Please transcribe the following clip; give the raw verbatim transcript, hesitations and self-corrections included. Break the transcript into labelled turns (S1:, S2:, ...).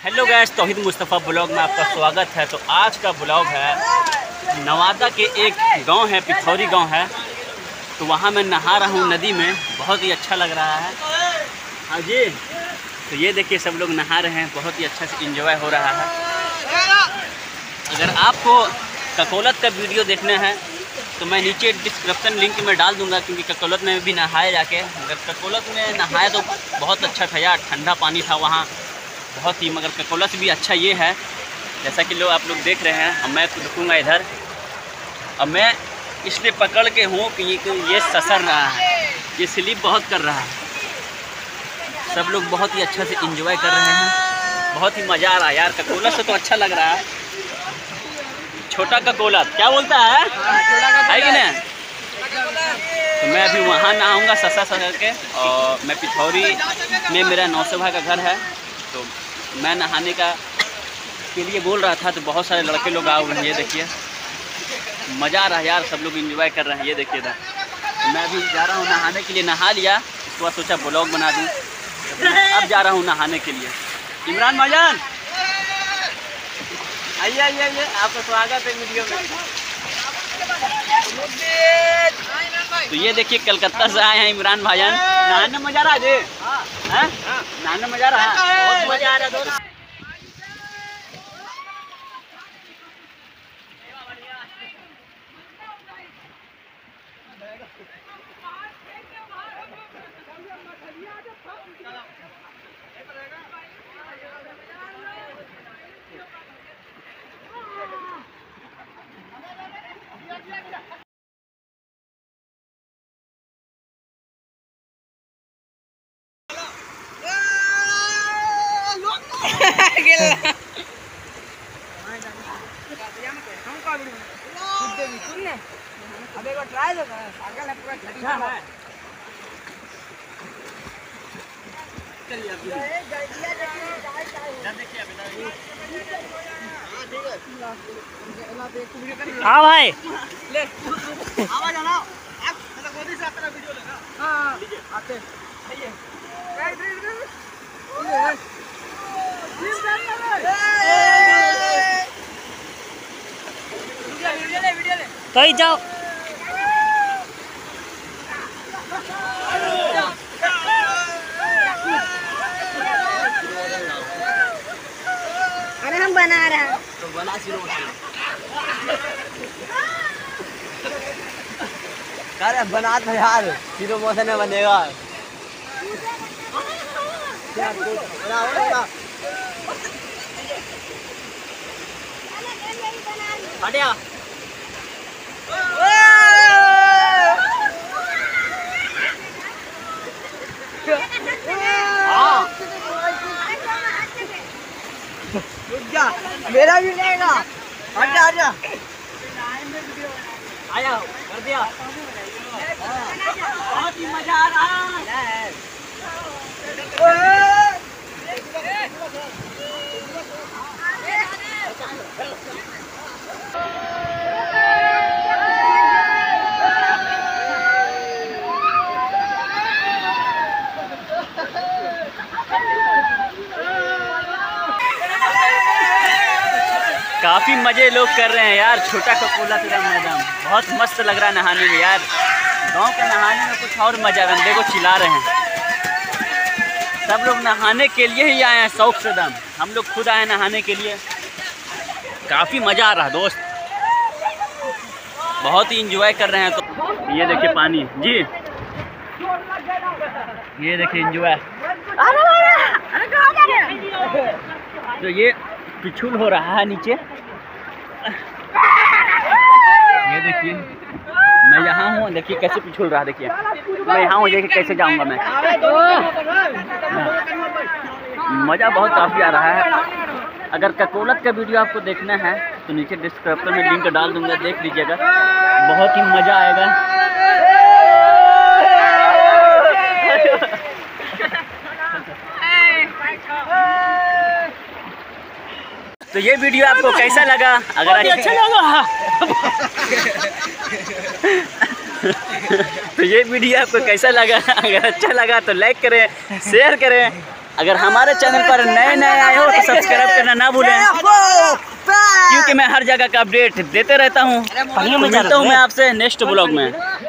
S1: Hello guys, तौहीद Mustafa blog में आपका स्वागत है। तो आज का ब्लॉग है नवादा के एक गांव है, पिथौरी गांव है। तो वहां मैं नहा रहा हूं नदी में, बहुत ही अच्छा लग रहा है। हाँ जी, तो ये देखिए सब लोग नहा रहे हैं, बहुत ही अच्छा से एंजॉय हो रहा है। अगर आपको ककोलत का वीडियो देखना है तो मैं नीचे डिस्क्रिप्शन लिंक में डाल दूंगा, क्योंकि ककोलत में भी नहाया जाके। अगर ककोलत में नहाया तो बहुत अच्छा था यार, ठंडा पानी था वहाँ बहुत ही। मगर ककोलत भी अच्छा ये है, जैसा कि लोग आप लोग देख रहे हैं। अब मैं रुकूँगा इधर, अब मैं इसलिए पकड़ के हूँ कि ये ये ससर रहा है, ये स्लिप बहुत कर रहा है। सब लोग बहुत ही अच्छा से एंजॉय कर रहे हैं, बहुत ही मज़ा आ रहा है यार। ककोलत से तो अच्छा लग रहा है। छोटा ककोलत क्या बोलता है, है कि नहीं? तो मैं अभी वहाँ नहाऊँगा ससा ससर के। और मैं पिथौरी में मेरा नौसे भाई का घर है, तो मैं नहाने का के लिए बोल रहा था। तो बहुत सारे लड़के लोग आए हुए हैं, ये देखिए मज़ा आ रहा है यार, सब लोग एंजॉय कर रहे हैं। ये देखिए इधर तो मैं अभी जा रहा हूँ नहाने के लिए। नहा लिया, उसके बाद सोचा ब्लॉग बना दूँ। अब जा रहा हूँ नहाने के लिए। इमरान भाईजान आइए आइए आइए, आपका स्वागत है वीडियो में। तो ये देखिए कलकत्ता से आए हैं इमरान भाईजान। नहाने मजा आ रहा है जी? हाँ, नहाने मजा आ रहा है, बहुत मजा आ रहा है दोस्त।
S2: अब एक बार ट्राई तो कर, पागल है पूरा ठंडा है।
S1: चलिए अभी देखिए अभी
S2: हाँ भाई
S1: ले आवाज आना, आप गोदी से आता वीडियो लेना।
S2: हाँ आते तो ही जाओ। अरे हम बना रहे हैं
S1: तो बना सी
S3: अरे बना था यार, फिर मौसम में बनेगा।
S1: हटिया
S3: मेरा भी लेगा, आजा आजा
S1: आया कर दिया। बहुत ही मजा आ रहा है। काफ़ी मज़े लोग कर रहे हैं यार। छोटा ककोला तेरा मैदान बहुत मस्त लग रहा है नहाने में यार। गांव के नहाने में कुछ और मज़ा है। देखो चिल्ला रहे हैं सब लोग, नहाने के लिए ही आए हैं शौक से दम। हम लोग खुद आए नहाने के लिए, काफ़ी मज़ा आ रहा है दोस्त, बहुत ही इंजॉय कर रहे हैं। तो ये देखिए पानी जी, ये देखिए इंजॉय। तो ये पिछुल हो रहा है नीचे, ये देखिए मैं यहाँ हूँ, देखिए कैसे पिछुल रहा है। देखिए मैं यहाँ हूँ, देखिए कैसे जाऊँगा मैं। मज़ा बहुत काफ़ी आ रहा है। अगर ककोलत का वीडियो आपको देखना है तो नीचे डिस्क्रिप्शन में लिंक डाल दूँगा, देख लीजिएगा, बहुत ही मज़ा आएगा। तो ये वीडियो आपको कैसा लगा? अगर अच्छा लगा तो ये वीडियो आपको कैसा लगा? अगर अच्छा लगा तो लाइक करें, शेयर करें अगर हमारे चैनल पर नए नए आए हो तो सब्सक्राइब करना ना भूलें, क्योंकि मैं हर जगह का अपडेट देते रहता हूँ। मिलता हूँ मैं आपसे नेक्स्ट ब्लॉग में।